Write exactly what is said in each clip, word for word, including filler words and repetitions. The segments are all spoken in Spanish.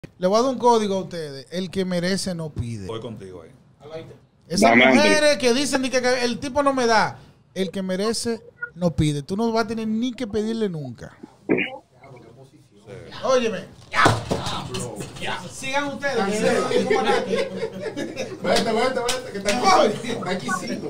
Le voy a dar un código a ustedes. El que merece no pide. Voy contigo ahí. Esas mujeres que dicen que, que el tipo no me da, el que merece no pide. Tú no vas a tener ni que pedirle nunca. Sí. Óyeme. Ya. Ya. Sigan ustedes. Vete, vete, vete, que está aquí. Está exquisito.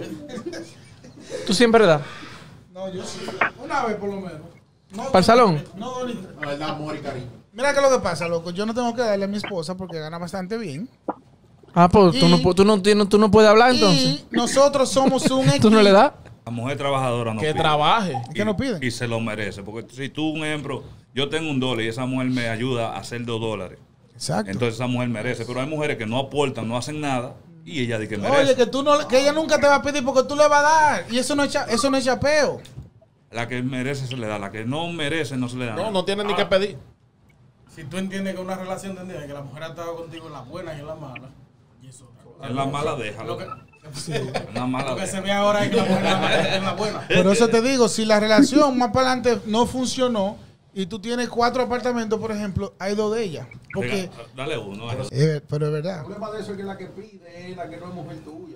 ¿Tú siempre das? No, yo sí. Una vez por lo menos. No, ¿Para el salón? No, no, no. La verdad, amor y cariño. Mira que lo que pasa, loco. Yo no tengo que darle a mi esposa porque gana bastante bien. Ah, pues y, tú, no, tú, no, tienes, tú no puedes hablar entonces. Y nosotros somos un equipo. ¿Tú no le das? La mujer trabajadora no que pide. trabaje. Y, ¿Qué nos piden? Y se lo merece. Porque si tú, un ejemplo, yo tengo un dólar y esa mujer me ayuda a hacer dos dólares. Exacto. Entonces esa mujer merece. Pero hay mujeres que no aportan, no hacen nada y ella dice que merece. Oye, que tú no, que ella nunca te va a pedir porque tú le vas a dar. Y eso no es, cha, eso no es chapeo. La que merece se le da. La que no merece no se le da. No, no tiene ni que pedir. Si tú entiendes que una relación tendría que la mujer ha estado contigo en las buenas y en las malas, y eso otra cosa. En la mala déjalo. Lo que, Sí. En la mala lo que déjalo. se ve ahora es que la mujer está en las buenas. Por eso te digo, si la relación más para adelante no funcionó y tú tienes cuatro apartamentos, por ejemplo, hay dos de ellas. Porque, Venga, dale uno. dale. eh, pero es verdad. El problema de eso es que la que pide es la que no es mujer tuya.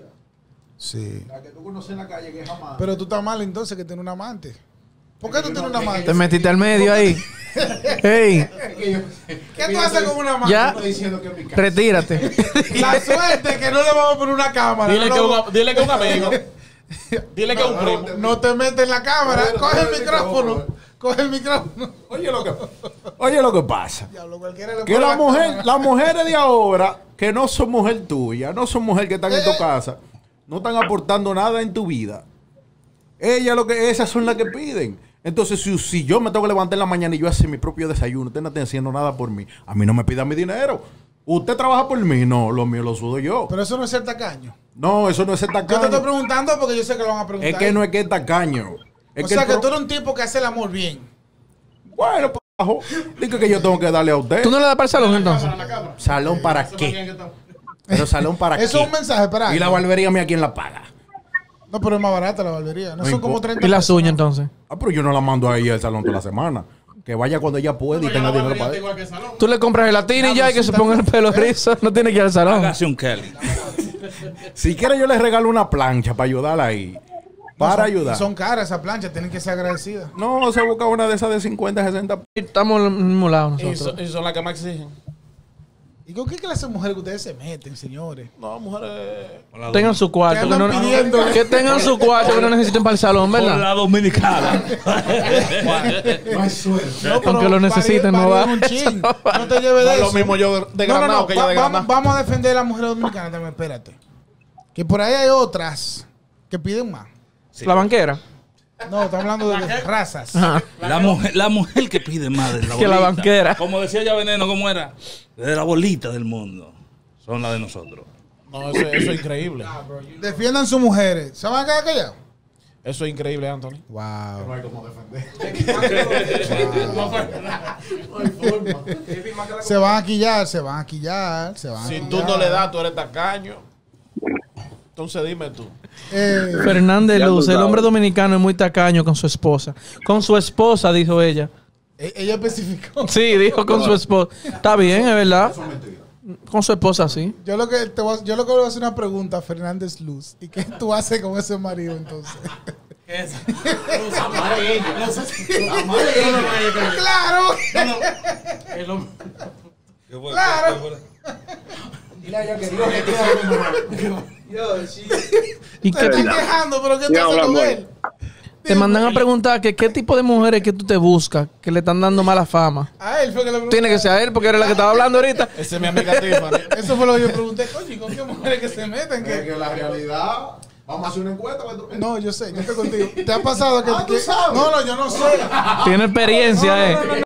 Sí. La que tú conoces en la calle que es amante. Pero tú estás mal entonces que tienes un amante. ¿Por qué tú tienes un amante? Te metiste al medio ahí. Ey, Es que yo- ¿Qué tú haces con un amante? ya, estoy diciendo que es mi casa. retírate. La suerte es que no le vamos a poner una cámara. Dile no, que, lo- un, dile que un amigo. Dile que un primo. no te metes en la cámara. Bueno, Coge el bueno, micrófono. bueno. Coge el micrófono. Oye lo que, oye lo que pasa. Diablo, cualquiera le Que pone la mujer, cámara. las mujeres de ahora, que no son mujer tuya, no son mujer que están en Eh. tu casa, no están aportando nada en tu vida. Ellas lo que, esas son las que piden. Entonces, si, si yo me tengo que levantar en la mañana y yo hacer mi propio desayuno, usted no está haciendo nada por mí, a mí no me pida mi dinero. ¿Usted trabaja por mí? No, lo mío lo sudo yo. Pero eso no es ser tacaño. No, eso no es ser Yo te tacaño. estoy preguntando porque yo sé que lo van a preguntar. Es que no es que es tacaño. Es O sea el que pro- tú eres un tipo que hace el amor bien. Bueno, pajo. Dice que yo tengo que darle a usted. ¿Tú no le das para el salón entonces? ¿Salón para qué? Pero salón para Eso qué. es un mensaje para Y la alguien. barbería mía, ¿quién la paga? No, pero es más barata la barbería. No, No son como importa. treinta ¿Y las pesos. uñas entonces? Ah, pero yo no la mando ahí al salón toda la semana. Que vaya cuando ella pueda y tenga dinero para ir. igual que el salón. Tú le compras gelatina y ya, y que se ponga el pelo rizo. No tiene que ir al salón. Hágase un Kelly. Si quiere yo le regalo una plancha para ayudarla ahí. Para Son- ayudar. Son caras esas planchas, tienen que ser agradecidas. No, se busca una de esas de cincuenta, sesenta. Estamos al mismo lado Y nosotros. son, y son las que más exigen. ¿Y con qué clase de mujeres que ustedes se meten, señores? No, mujeres. Con la Tengan su cuarto. ¿Qué Que, no, andan pidiendo? que tengan su cuarto que no necesiten para el salón, Con ¿verdad? la dominicana. No hay suerte. No, pero Aunque lo necesiten, no varía va. un chin. No te lleves No de es lo eso. mismo yo de No, no, Granado no. que ella Va- de vamos, Granado. vamos a defender a la mujer dominicana también, espérate. Que por ahí hay otras que piden más. La banquera. No, estamos hablando de razas. Ajá. La mujer, la mujer que pide más de la Que la bolita. banquera. Como decía ya Veneno, ¿cómo era? De la bolita del mundo. Son las de nosotros. No, eso, eso es increíble. Defiendan sus mujeres. ¿Se van a quedar callados? Eso es increíble, Anthony. Wow. No hay como defender. Se van a quillar, se van a quillar, se van a Si quillar. tú no le das, tú eres tacaño. Entonces dime tú. Eh, Fernández Ya tú Luz, el sabes. hombre dominicano es muy tacaño con su esposa. Con su esposa, dijo ella. e- ella especificó. Sí, dijo con su esposa. Está bien, es verdad. Con su esposa, sí. Yo lo que te voy a, yo lo que voy a hacer una pregunta a Fernández Luz. ¿Y qué tú haces con ese marido entonces? ¿Qué es? ¡Claro! Es lo- ¿Qué fue? Claro. ¿Qué fue? Dile a ella que Dios le quiera. ¿Y Te qué estás ti- quejando, pero ¿qué tú Ya haces con hablamos. él? te mandan a preguntar que qué tipo de mujeres que tú te buscas que le están dando mala fama? A él fue que le pregunté. Tiene que ser a él porque era la que estaba hablando ahorita. Esa es mi amiga Tiffany. Eso fue lo que yo pregunté. Coño, ¿y con qué mujeres que se meten? Es Que... que la realidad. Vamos a hacer una encuesta. ¿Ves tú? No, yo sé, yo estoy contigo. ¿Te ha pasado que... Ah, ¿tú que- sabes? No, no, yo no sé. Tiene experiencia, No, no, eh. no, no,